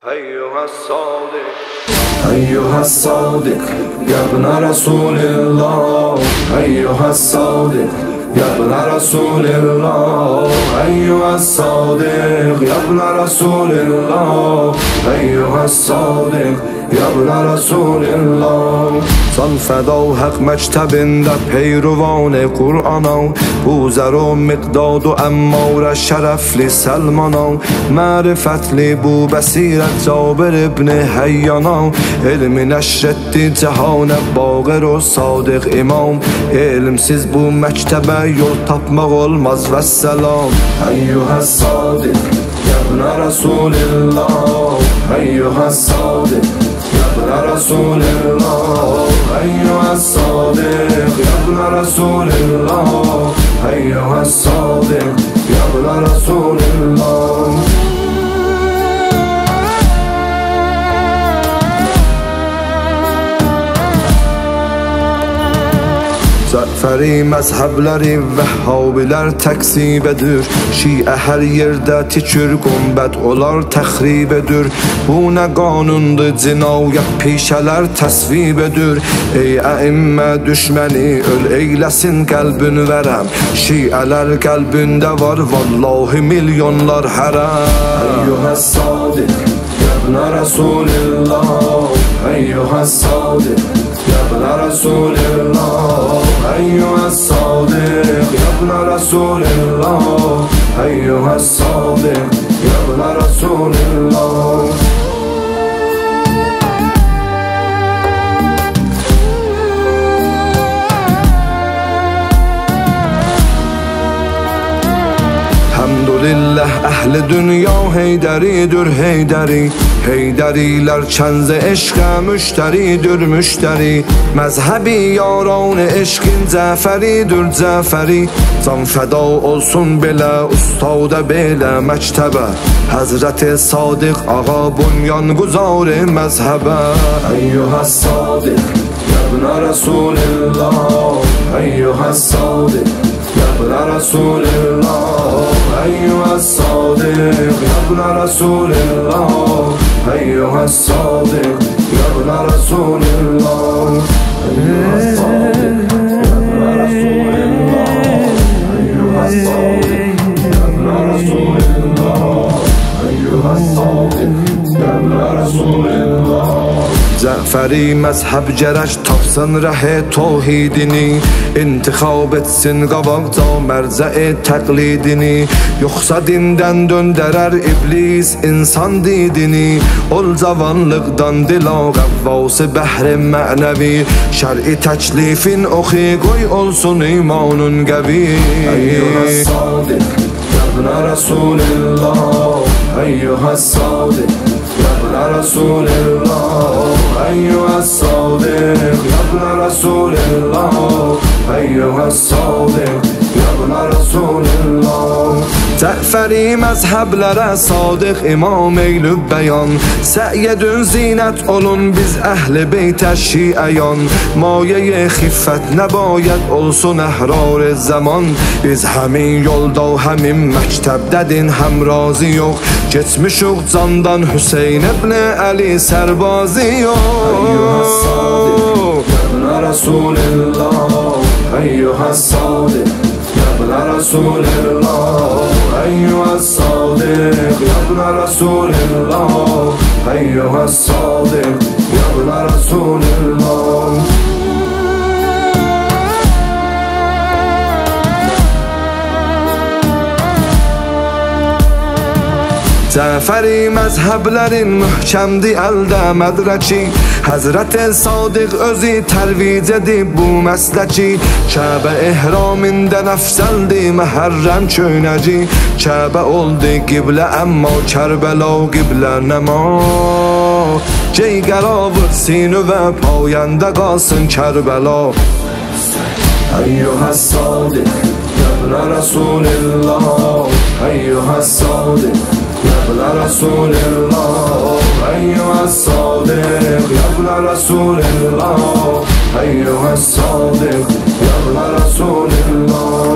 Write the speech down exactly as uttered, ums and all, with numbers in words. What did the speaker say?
أيها الصادق أيها الصادق يا ابن رسول الله، أيها الصادق يا ابن رسول الله، أيها الصادق يا ابن رسول الله، أيها الصادق يا ابن رسول الله. سان فدا و حق مجتبinde پیروان قرآن، بوزر و مقداد و امار شرفلی سلمان، معرفتلی بو بصیرت جابر ابن حیان، علم نشرتی جهان باقر و صادق امام، علمsiz bu mektebe yol tapmak olmaz ve selam. Eyyuha sadık ya ibn Resulillah, eyyuha sadık ya ibn Resulillah, eyyuha sadık ya ibn Resulillah, eyyuha sadık ya ibn Resulillah. Zəfəri məzhəbləri vəhhabilər təqsib edir, Şiə hər yerdə tikir qümbət olar təxrib edir. Bu nə qanundur cinayət pişələr təsvib edir. Ey əimmə düşməni öl eyləsin qəlbin vərəm, Şiələr qəlbində var vallahi milyonlar hərəm. Eyyuhə sadiq ya ibn Resulillah, eyyuhə sadiq ya ibn Resulillah, أيها الصادق يا ابن رسول الله، أيها الصادق يا ابن رسول الله. Elhamdülillah ehli dünya heyderidir heyderi, Heyderiler çenze eşke müşteridir müşteri, Mezhebi yaran eşkin Cəfəridir Cəfəri. Can feda olsun belə ustada belə məktəbə, Həzrəti Sadiq ağa bunyan guzarı məzhəbə. Eyyuhə sadiq ya ibn Resulillah, eyyuhə sadiq ya ibn Resulillah, أيها الصادق يا ابن رسول الله، أيها الصادق يا ابن رسول الله، أيها الصادق يا ابن رسول الله، أيها الصادق يا ابن رسول الله، أيها الصادق يا ابن رسول الله. Cəfəri məzhəb gərək tapsın rəh-i tohidini, İntikhab etsin qabaqca mərcə-i təqlidini, Yoxsa dindən döndərər iblis insan didini. Ol cavanlıqdan dila qəvvası bəhri mənəvi, Şəri təklifin oxi qoy olsun imanın qəvi. Eyyuhə sadiq ya ibn Resulillah, eyyuhə sadiq ya ibn Resulillah, أيها الصادق يا ابن رسول الله، أيها الصادق يا ابن رسول الله. Cəfəri məzhəblərə sadiq imam eylüb bəyan, Səy edin zinət olun biz əhli beytə şiəyan, Mayə-i xiffət nəbayət olsun əhrar zaman, Biz həmin yolda həmin məktəbdədin həmrazi yox, Geçmişuq candan Hüseyin ibn Əli sərbazı yox. Eyyuhə sadiq ya ibn Resulillah, Eyyuhə sadiq ya ibn Resulillah, أيها الصادق يا ابن رسول الله، أيها الصادق يا ابن رسول الله. Cəfəri məzhəblərin mühkəmdi əldə mədrəki, Həzrət Sadiq özü tərvic edib bu məsləki, Kəbə ehramində nəfsəldi məhərrəm köynəci, Kəbə oldu qiblə əmma Kərbəla qiblə nəma, Gey qəravır sinu və payəndə qalsın Kərbəla. Eyyuhə sadiq ya ibn Resulillah, eyyuhə sadiq يا ابن رسول الله، أيها الصادق يا ابن رسول الله، أيها الصادق يا ابن رسول الله.